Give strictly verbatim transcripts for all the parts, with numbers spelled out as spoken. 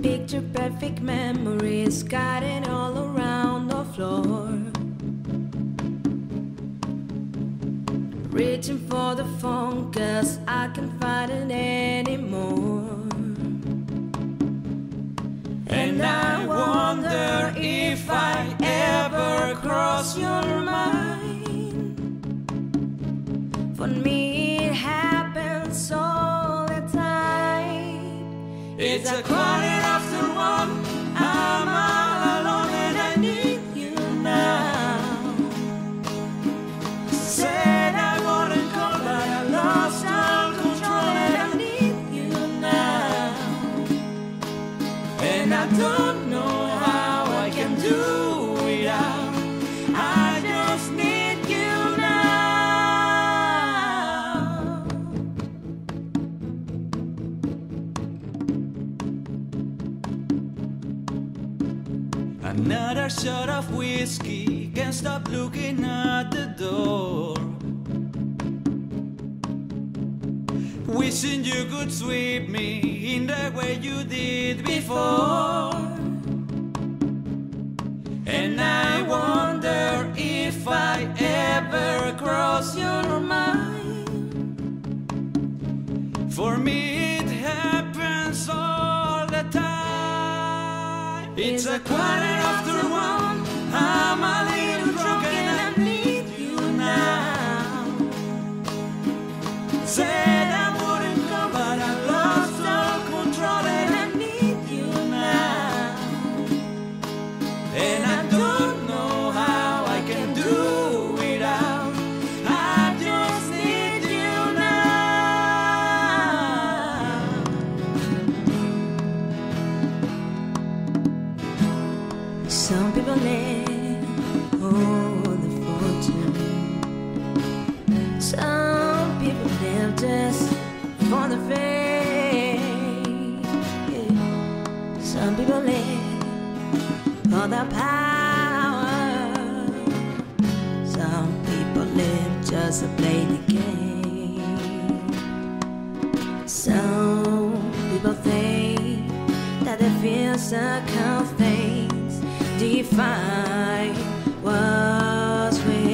picture perfect memories scattered all around the floor. Reaching for the phone, cause I can't find it anymore. And I wonder if I ever cross your mind. For me it happens all the time. It's a quarter after one, I'm all alone and I need you now. Said I wouldn't call but I lost all control and I need you now. And I don't know how I can do without. I just need you now. Another shot of whiskey, can't stop looking at the door. Wishing you could sweep me in the way you did before. And I wonder if I ever cross your mind. For me it happens all the time. It's a quarter after one, I'm a little drunk and I need you now. Said I wouldn't come but I lost all control and I need you now. And I don't know how I can do without. I just need you now. Some people live for the fortune. Some people live just for the fame. Yeah. Some people live for the power. Some people live just to play the game. Some people think that the physical things define what's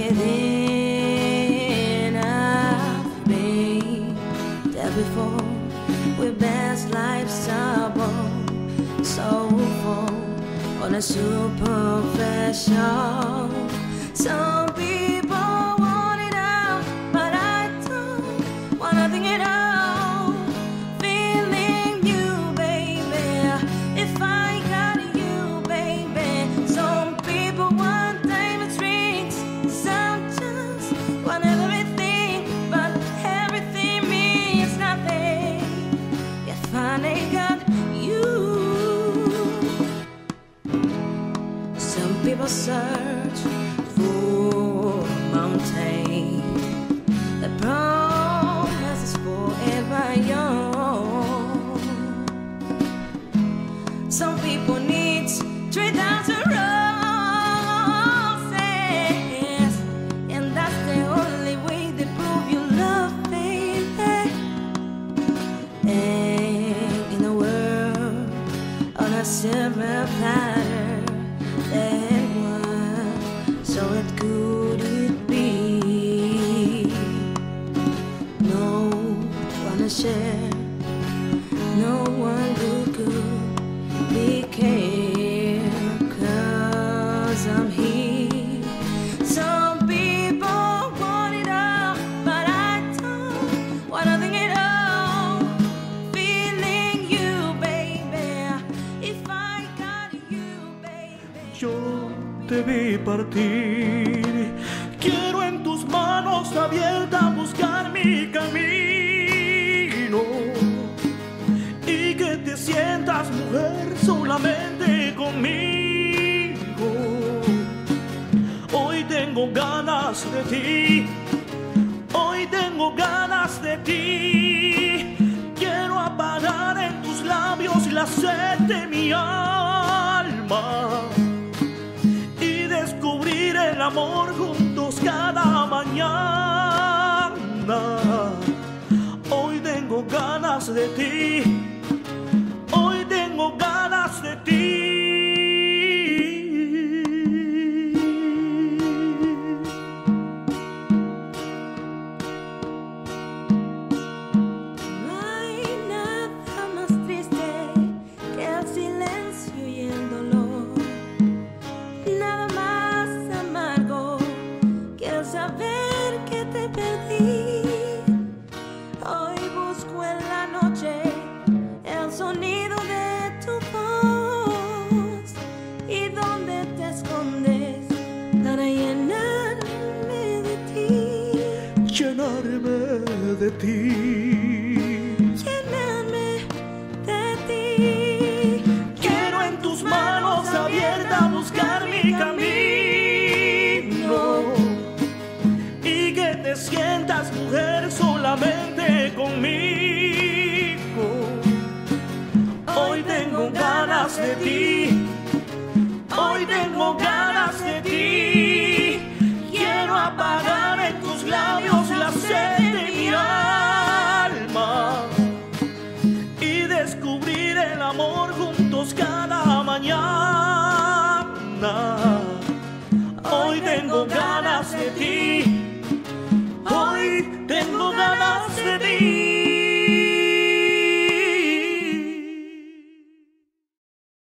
within of me. That before we best life's trouble, so full on a superficial. Some people want it all, but I don't want nothing at all. Feeling you, baby, if I got you, baby. Some people want diamond rings, some just want everything, but everything means nothing if I ain't got you. Some people search for a mountain that promises forever young. Some people need three thousand roses, and that's the only way they prove you love, baby. And in a world on a silver platter, then what? So it could it be? No one to share, no one who could be care, 'cause I'm here. Some people want it all, but I don't want nothing at all. Feeling you, baby, if I got you, baby. Yo te vi partir, quiero en tus manos abiertas buscar mi camino y que te sientas mujer solamente conmigo. Hoy tengo ganas de ti, hoy tengo ganas de ti. Quiero apagar en tus labios la sed de mi alma y descubrir el amor juntos cada mañana. Hoy tengo ganas de ti, hoy tengo ganas saber que te perdí. Hoy busco en la noche el sonido de tu voz y dónde te escondes para llenarme de ti. Llenarme de ti. Llenarme de ti. Quiero en tus manos abiertas buscar mi camino y que te sientas mujer solamente conmigo. Hoy tengo ganas de ti, hoy tengo ganas de ti. Quiero apagar en tus labios la sed de mi alma y descubrir el amor juntos cada mañana. Hoy tengo ganas de ti.